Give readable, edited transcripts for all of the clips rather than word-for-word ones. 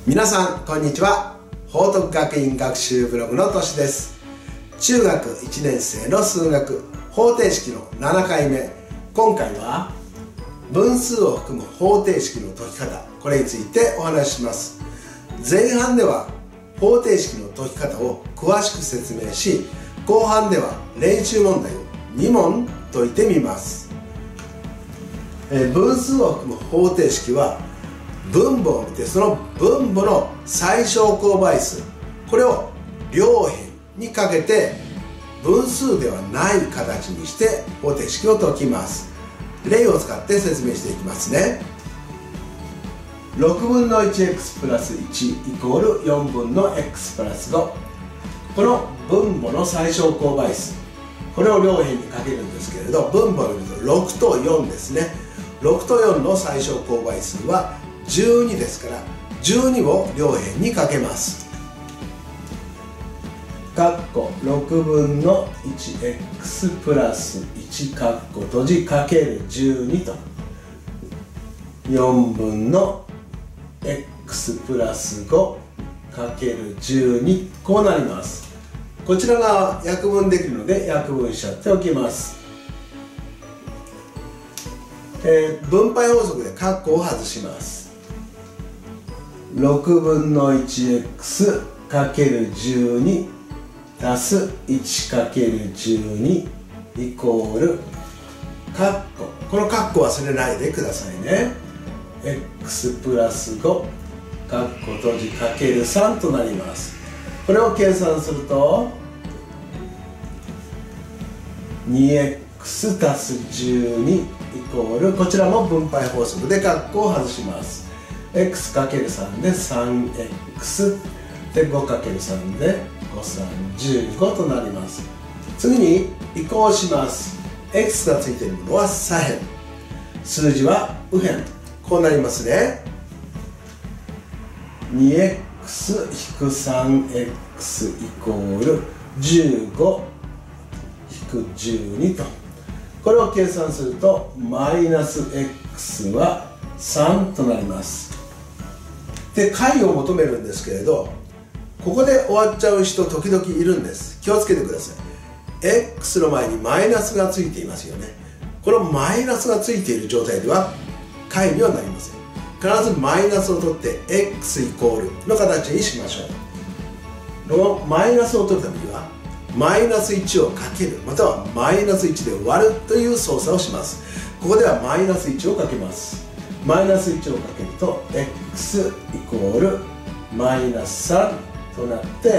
皆さんこんにちは。報徳学院学習ブログのとしです。中学1年生の数学方程式の7回目。今回は分数を含む方程式の解き方、これについてお話しします。前半では方程式の解き方を詳しく説明し、後半では練習問題を2問解いてみます。分数を含む方程式は分母を見て、その分母の最小公倍数、これを両辺にかけて分数ではない形にして方程式を解きます。例を使って説明していきますね。6分の 1x プラス1イコール4分の x プラス5。この分母の最小公倍数、これを両辺にかけるんですけれど、分母を見ると6と4ですね。6と4の最小公倍数は12ですから、12を両辺にかけます。括弧6分の 1x プラス1括弧閉じかける12と4分の x プラス5かける12、こうなります。こちらが約分できるので約分しちゃっておきます。分配法則で括弧を外します。6分の 1x かける12足す1かける12イコール括弧、この括弧忘れないでくださいね。x プラス5括弧閉じかける3となります。これを計算すると 2x 足す12イコール、こちらも分配法則で括弧を外します。x×3 で 3x で 5×3 で5×3 15となります。次に移行します。 x がついているものは左辺、数字は右辺、こうなりますね。 2x-3x イコール 15-12 と、これを計算するとマイナス x は3となります。で、解を求めるんですけれど、ここで終わっちゃう人時々いるんです。気をつけてください。 x の前にマイナスがついていますよね。このマイナスがついている状態では解にはなりません。必ずマイナスを取って x イコールの形にしましょう。このマイナスを取るためにはマイナス1をかける、またはマイナス1で割るという操作をします。ここではマイナス1をかけます。マイナス1をかけると x イコールマイナス3となって、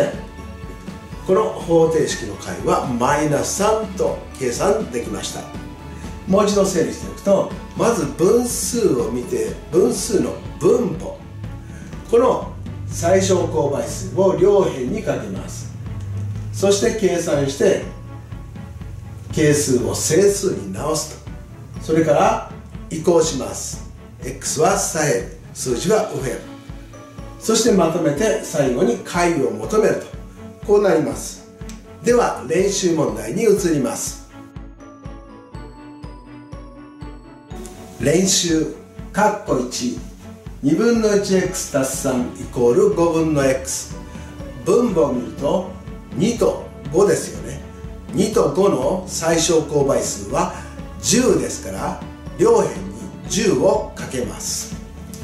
この方程式の解はマイナス3と計算できました。もう一度整理しておくと、まず分数を見て、分数の分母、この最小公倍数を両辺にかけます。そして計算して係数を整数に直すと。それから移行します。 x は左辺、数字は右辺、そしてまとめて最後に解を求めると、こうなります。では練習問題に移ります。練習括弧1、2分の 1x 足す3イコール5分の x。 分母を見ると2と5ですよね。2と5の最小公倍数は10ですから、両辺に10をかけます。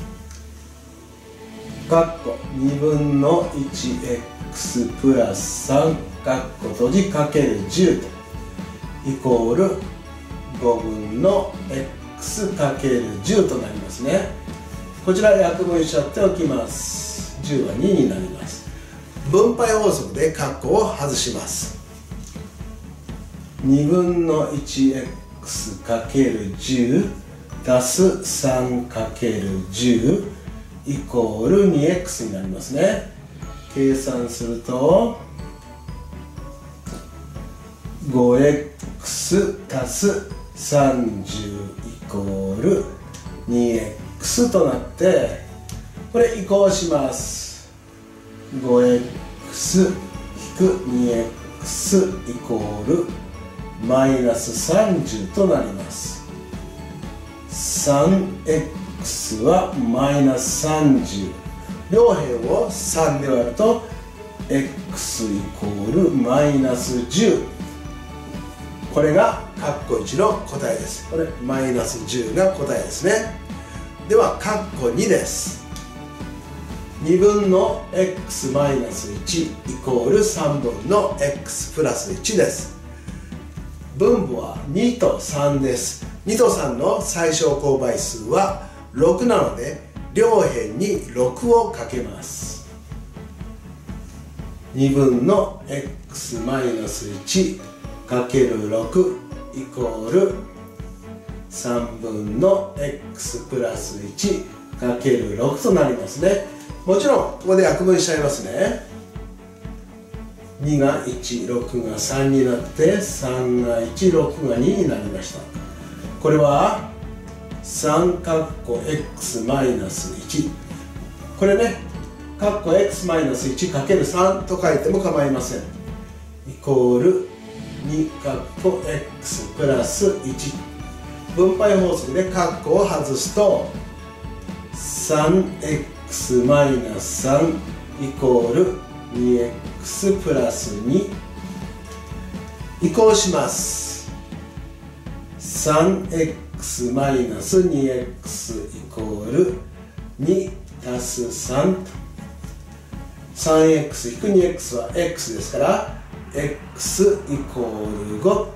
括弧2分の 1x プラス3括弧閉じかける10とイコール5分の x かける10となりますね。こちら約分しちゃっておきます。10は2になります。分配法則で括弧を外します。2分の 1x かける10足す3かける10イコール 2x になりますね。計算すると 5x 足す30イコール 2x となって、これ移行します。 5x 引く 2x イコールマイナス30となります。3x はマイナス30 両辺を3で割ると x イコールマイナス10。これが括弧1の答えです。これマイナス10が答えですね。では括弧2です。2分の x マイナス1イコール3分の x プラス1です。分母は2と3です。2と3の最小公倍数は6なので両辺に6をかけます。2分の x マイナス1かける6イコール3分の x プラス1かける6となりますね。もちろんここで約分しちゃいますね。2が1、6が3になって3が1、6が2になりました。これは3括弧 x マイナス1、これね括弧 x マイナス1かける3と書いても構いません。イコール2括弧 x プラス1。分配法則で括弧を外すと 3x マイナス3イコール 2x プラス2。移行します。 3x マイナス 2x イコール2足す3。 3x-2x は x ですから x イコール5。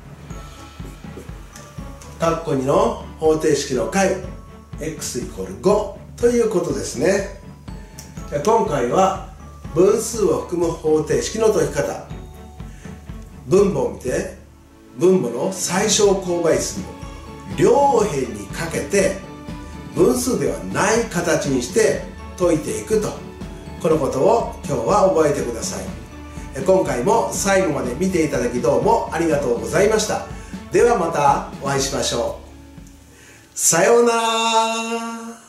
括弧2の方程式の解 x イコール5ということですね。今回は分数を含む方程式の解き方、分母を見て分母の最小公倍数を両辺にかけて分数ではない形にして解いていくと、このことを今日は覚えてください。今回も最後まで見ていただきどうもありがとうございました。ではまたお会いしましょう。さようなら。